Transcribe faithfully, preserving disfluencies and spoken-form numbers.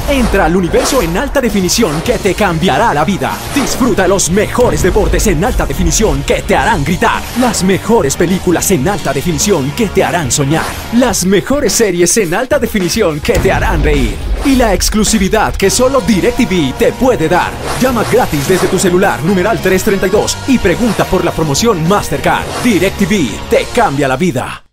Entra al universo en alta definición que te cambiará la vida. Disfruta los mejores deportes en alta definición que te harán gritar. Las mejores películas en alta definición que te harán soñar. Las mejores series en alta definición que te harán reír. Y la exclusividad que solo DirecTV te puede dar. Llama gratis desde tu celular, numeral trescientos treinta y dos, y pregunta por la promoción Mastercard. DirecTV te cambia la vida.